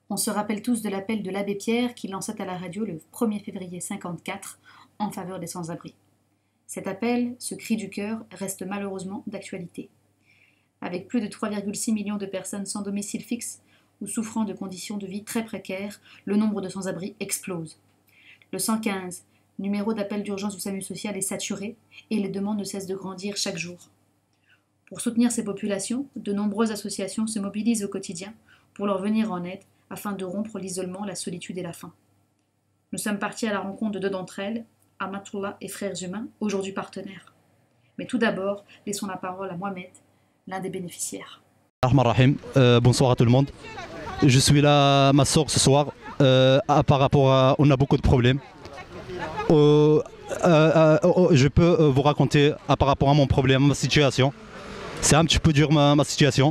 On se rappelle tous de l'appel de l'abbé Pierre qui lançait à la radio le 1er février 1954 en faveur des sans-abri. Cet appel, ce cri du cœur, reste malheureusement d'actualité. Avec plus de 3,6 millions de personnes sans domicile fixe ou souffrant de conditions de vie très précaires, le nombre de sans-abri explose. Le 115, numéro d'appel d'urgence du SAMU social, est saturé et les demandes ne cessent de grandir chaque jour. Pour soutenir ces populations, de nombreuses associations se mobilisent au quotidien pour leur venir en aide afin de rompre l'isolement, la solitude et la faim. Nous sommes partis à la rencontre de deux d'entre elles, Amatullah et Frères Humains, aujourd'hui partenaires. Mais tout d'abord, laissons la parole à Mohamed, l'un des bénéficiaires. Bonsoir à tout le monde. Je suis là, ma soeur, ce soir. Par rapport à, on a beaucoup de problèmes. Je peux vous raconter par rapport à mon problème, ma situation. C'est un petit peu dur ma situation.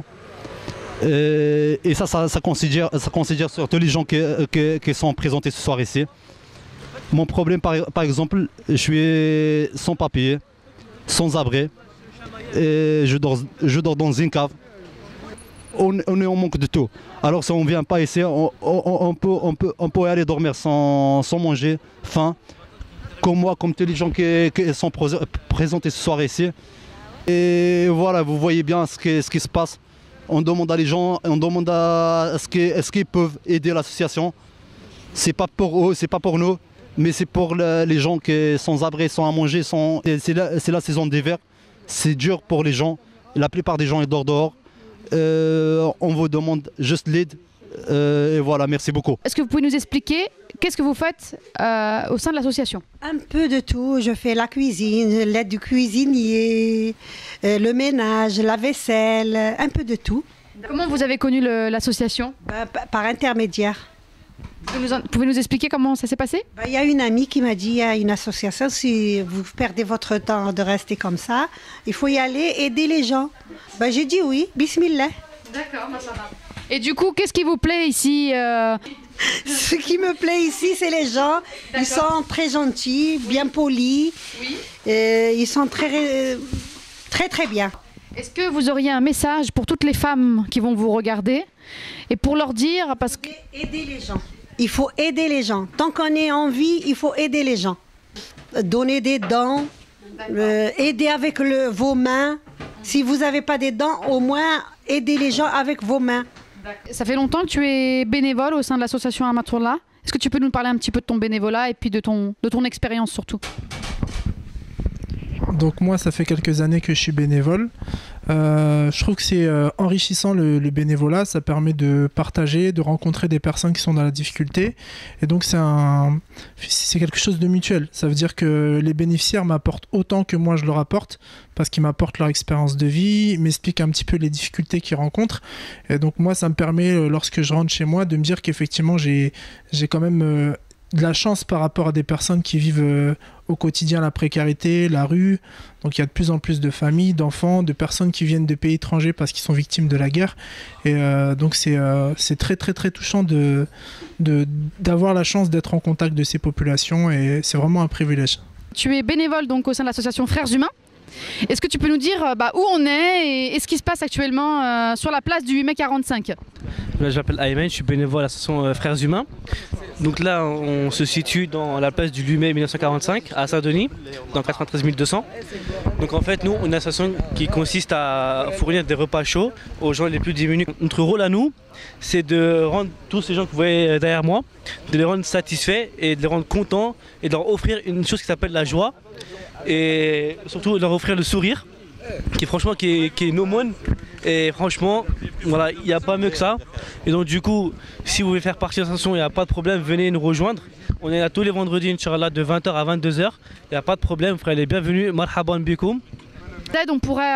Et ça considère sur tous les gens qui sont présentés ce soir ici. Mon problème, par exemple, je suis sans papier, sans abri, et je dors dans une cave. On est en manque de tout. Alors si on ne vient pas ici, on peut aller dormir sans manger, faim. Comme moi, comme tous les gens qui sont présentés ce soir ici. Et voilà, vous voyez bien ce qui se passe. On demande à les gens, on demande est-ce qu'ils peuvent aider l'association. C'est pas pour eux, c'est pas pour nous, mais c'est pour les gens qui sont sans abri, sans à manger. C'est la saison d'hiver. C'est dur pour les gens. La plupart des gens ils dorment dehors. On vous demande juste l'aide. Et voilà, merci beaucoup. Est-ce que vous pouvez nous expliquer qu'est-ce que vous faites au sein de l'association? Un peu de tout. Je fais la cuisine, l'aide du cuisinier, le ménage, la vaisselle, un peu de tout. Comment vous avez connu l'association? Par intermédiaire. Vous pouvez nous expliquer comment ça s'est passé? Il y a une amie qui m'a dit, il y a une association, si vous perdez votre temps de rester comme ça, il faut y aller aider les gens. J'ai dit oui, bismillah. D'accord, ça va. Et du coup, qu'est-ce qui vous plaît ici? Ce qui me plaît ici, c'est les gens. Ils sont très gentils, bien polis. Oui. Ils sont très bien. Est-ce que vous auriez un message pour toutes les femmes qui vont vous regarder et pour leur dire, parce que... Aider les gens. Il faut aider les gens. Tant qu'on est en vie, il faut aider les gens. Donner des dents, aider avec vos mains. Si vous n'avez pas des dents, au moins aider les gens avec vos mains. Ça fait longtemps que tu es bénévole au sein de l'association Amatullah. Est-ce que tu peux nous parler un petit peu de ton bénévolat et puis de ton expérience surtout? Donc moi, ça fait quelques années que je suis bénévole. Je trouve que c'est enrichissant le bénévolat. Ça permet de partager, de rencontrer des personnes qui sont dans la difficulté. Et donc c'est quelque chose de mutuel. Ça veut dire que les bénéficiaires m'apportent autant que moi je leur apporte, parce qu'ils m'apportent leur expérience de vie, m'expliquent un petit peu les difficultés qu'ils rencontrent. Et donc moi, ça me permet, lorsque je rentre chez moi, de me dire qu'effectivement j'ai quand même... de la chance par rapport à des personnes qui vivent au quotidien la précarité, la rue. Donc il y a de plus en plus de familles, d'enfants, de personnes qui viennent de pays étrangers parce qu'ils sont victimes de la guerre. Et donc c'est très touchant d'avoir la chance d'être en contact de ces populations, et c'est vraiment un privilège. Tu es bénévole donc au sein de l'association Frères Humains. Est-ce que tu peux nous dire où on est et ce qui se passe actuellement sur la place du 8 mai 45? Là, je m'appelle Ayman, je suis bénévole à l'association Frères Humains. Donc là, on se situe dans la place du 8 mai 1945 à Saint-Denis, dans 93 200. Donc en fait, nous, on a une association qui consiste à fournir des repas chauds aux gens les plus démunis. Notre rôle à nous, c'est de rendre tous ces gens que vous voyez derrière moi, de les rendre satisfaits et de les rendre contents et de leur offrir une chose qui s'appelle la joie. Et surtout de leur offrir le sourire, qui est une aumône. Et franchement, voilà, il n'y a pas mieux que ça. Et donc du coup, si vous voulez faire partie de l'association, il n'y a pas de problème, venez nous rejoindre. On est là tous les vendredis, Inch'Allah, de 20h à 22h. Il n'y a pas de problème, vous serez les bienvenus. Marhaban bikoum. L'aide, on pourrait,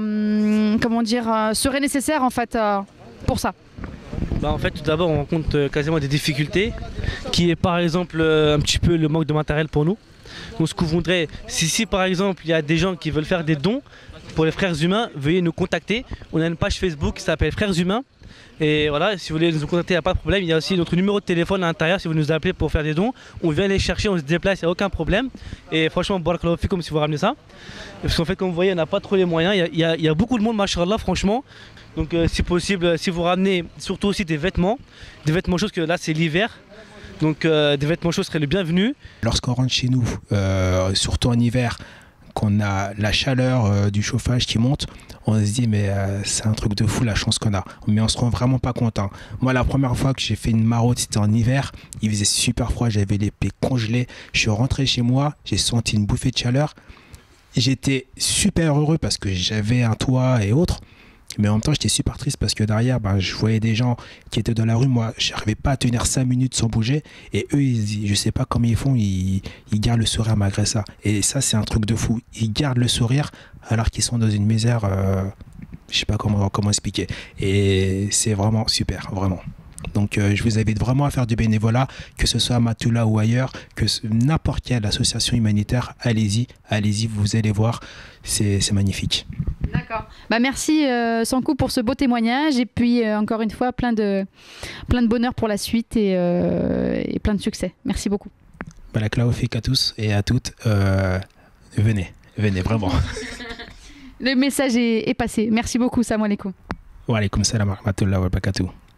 serait nécessaire en fait pour ça. En fait, tout d'abord, on rencontre quasiment des difficultés, qui est par exemple un petit peu le manque de matériel pour nous. Donc ce qu'on voudrait, si par exemple il y a des gens qui veulent faire des dons pour les Frères Humains, veuillez nous contacter. On a une page Facebook qui s'appelle Frères Humains. Et voilà, si vous voulez nous contacter, il n'y a pas de problème. Il y a aussi notre numéro de téléphone à l'intérieur si vous nous appelez pour faire des dons. On vient les chercher, on se déplace, il n'y a aucun problème. Et franchement, barakallahu fikoum si vous ramenez ça. Parce qu'en fait, comme vous voyez, on n'a pas trop les moyens. Il y a beaucoup de monde, machallah, franchement. Donc si possible, si vous ramenez surtout aussi des vêtements chauds, que là c'est l'hiver. Donc des vêtements chauds seraient les bienvenus. Lorsqu'on rentre chez nous, surtout en hiver, qu'on a la chaleur du chauffage qui monte, on se dit mais c'est un truc de fou la chance qu'on a. Mais on se rend vraiment pas content. Moi la première fois que j'ai fait une maraude, c'était en hiver, il faisait super froid, j'avais les pieds congelés. Je suis rentré chez moi, j'ai senti une bouffée de chaleur. J'étais super heureux parce que j'avais un toit et autres. Mais en même temps, j'étais super triste parce que derrière, je voyais des gens qui étaient dans la rue. Moi, je n'arrivais pas à tenir 5 minutes sans bouger. Et eux, je ne sais pas comment ils font, ils gardent le sourire malgré ça. Et ça, c'est un truc de fou. Ils gardent le sourire alors qu'ils sont dans une misère, je ne sais pas comment expliquer. Et c'est vraiment super, vraiment. Donc je vous invite vraiment à faire du bénévolat, que ce soit à Matula ou ailleurs, que n'importe quelle association humanitaire, allez-y, vous allez voir, c'est magnifique. D'accord. Merci Sankou pour ce beau témoignage et puis encore une fois plein de bonheur pour la suite et plein de succès. Merci beaucoup. Barakallahu fik à tous et à toutes. Venez vraiment. Le message est passé. Merci beaucoup. Salam alaikum. Wa alaikum salam wa rahmatullahi wa barakatuh.